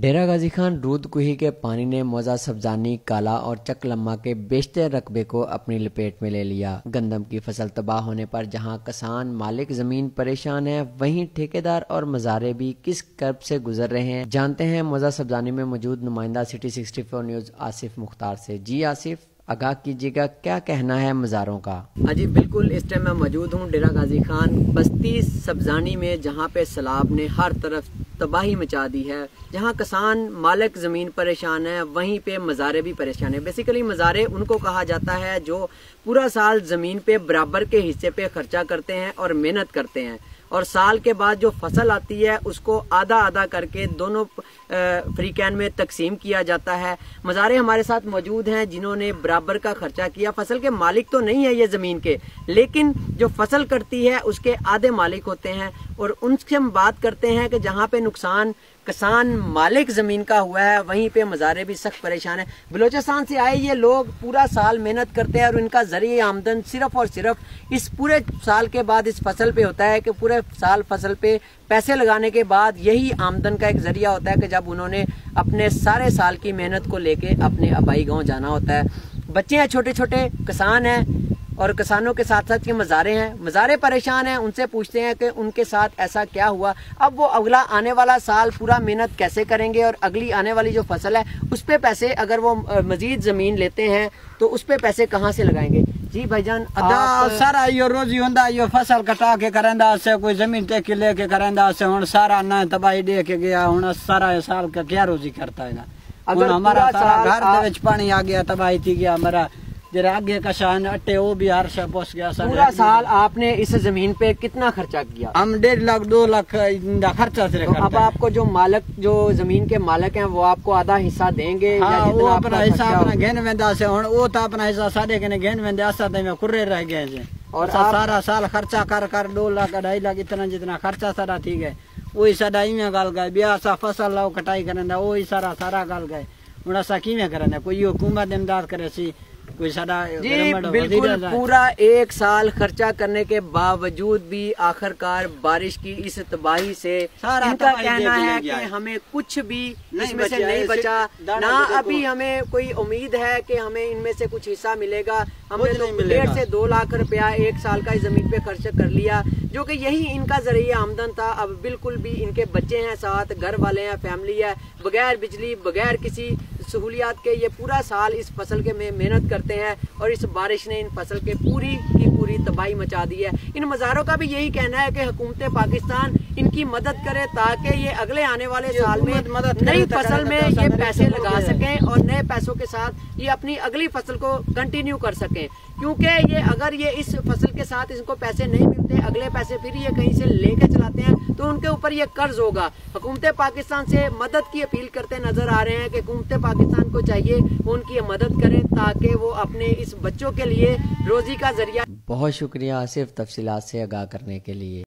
डेरा Ghazi Khan rude Kuhi के पानी ने मौजा सब्जानी, काला और चक लम्मा के बेशतर रकबे को अपनी लपेट में ले लिया। गंदम की फसल तबाह होने पर जहां किसान मालिक जमीन परेशान है, वहीं ठेकेदार और मज़ारे भी किस कर्ब से गुजर रहे हैं। जानते हैं मौजा सब्जानी में मौजूद नुमाइंदा सिटी 64 न्यूज़ आसिफ मुख्तार से। जी आसिफ, आगाह कीजिएगा, क्या कहना है मज़ारों का? हाँ जी बिल्कुल, इस टाइम मैं मौजूद हूँ डेरा गाजी खान बस्ती सब्जानी में, जहाँ पे सैलाब ने हर तरफ तबाही मचा दी है। जहाँ किसान मालिक ज़मीन परेशान है, वहीं पे मज़ारे भी परेशान है। बेसिकली मज़ारे उनको कहा जाता है जो पूरा साल ज़मीन पे बराबर के हिस्से पे खर्चा करते हैं और मेहनत करते हैं, और साल के बाद जो फसल आती है उसको आधा आधा करके दोनों फ्री कैन में तकसीम किया जाता है। मज़ारे हमारे साथ मौजूद हैं जिन्होंने बराबर का खर्चा किया। फसल के मालिक तो नहीं है ये ज़मीन के, लेकिन जो फसल करती है उसके आधे मालिक होते हैं, और उनसे हम बात करते हैं कि जहाँ पे नुकसान किसान मालिक ज़मीन का हुआ है, वहीं पे मज़ारे भी सख्त परेशान है। बलूचिस्तान से आए ये लोग पूरा साल मेहनत करते हैं और इनका ज़रिए आमदन सिर्फ और सिर्फ इस पूरे साल के बाद इस फसल पे होता है कि पूरे साल फसल पे पैसे लगाने के बाद यही आमदन का एक ज़रिया होता है कि जब उन्होंने अपने सारे साल की मेहनत को लेके अपने आबाई गाँव जाना होता है। बच्चे हैं, छोटे छोटे किसान हैं, और किसानों के साथ साथ ये मज़ारे हैं। मज़ारे परेशान हैं, उनसे पूछते हैं कि उनके साथ ऐसा क्या हुआ। अब वो अगला आने वाला साल पूरा मेहनत कैसे करेंगे, और अगली आने वाली जो फसल है उस पे पैसे, अगर वो मजीद ज़मीन लेते हैं तो उस पे पैसे कहाँ से लगाएंगे? जी भाईजान, सारा यो रोजी होंदा, यो फसल कटा के करेंदा से, कोई जमीन टेक के लेके करेंदा से, हुन सारा ना तबाही दे के गया, हुन सारा साल का क्या रोजी करता है ना। अगर हमारा सारा घर दे पानी आ गया, तबाही थी गया, हमारा जरा आगे का शान अट्टे वो भी हर से पहुंच गया। पूरा साल आपने इस जमीन पे कितना खर्चा किया? हम 1.5 लाख 2 लाख खर्चा से। तो अब आपको जो मालिक, जो जमीन के मालिक हैं, वो आपको आधा हिस्सा देंगे? हाँ, वो अपना हिस्सा अपना घेन वेंदा से, हुन वो तो अपना हिस्सा साढ़े के घेन वेंदे, असा तो में कुर्रे रह गए से। और सारा साल खर्चा कर कर 2 लाख 2.5 लाख इतना जितना खर्चा सारा ठीक है, वही सारा इवें गाल गए। ब्याह सा फसल लाओ कटाई करेंदा, वही सारा सारा गाल गए। हुन असा किवें करेंदा? कोई हुकूमत इमदाद करे सी, कोई सारा जी बिल्कुल। पूरा एक साल खर्चा करने के बावजूद भी आखिरकार बारिश की इस तबाही से इनका कहना है कि हमें कुछ भी इसमें से नहीं बचा ना। अभी हमें कोई उम्मीद है कि हमें इनमें से कुछ हिस्सा मिलेगा। हमने तो 1.5 से 2 लाख रुपया एक साल का इस जमीन पे खर्च कर लिया, जो कि यही इनका जरिए आमदन था। अब बिल्कुल भी इनके बच्चे हैं, साथ घर वाले हैं, फैमिली है, बगैर बिजली बगैर किसी सहूलियात के ये पूरा साल इस फसल के में मेहनत करते हैं, और इस बारिश ने इन फसल के पूरी की पूरी तबाही मचा दी है। इन मज़ारों का भी यही कहना है कि हुकूमत पाकिस्तान इनकी मदद करे ताकि ये अगले आने वाले साल में नई फसल में ये पैसे लगा सकें और नए पैसों के साथ ये अपनी अगली फसल को कंटिन्यू कर सकें। क्योंकि ये अगर ये इस फसल के साथ इनको पैसे नहीं मिलते, अगले पैसे फिर ये कहीं से लेके चलाते हैं, तो उनके ऊपर ये कर्ज होगा। हुकूमत पाकिस्तान से मदद की अपील करते नजर आ रहे हैं कि हुकूमत पाकिस्तान को चाहिए वो उनकी मदद करें ताकि वो अपने इस बच्चों के लिए रोजी का जरिया। बहुत शुक्रिया आसिफ, तफसीलात से आगाह करने के लिए।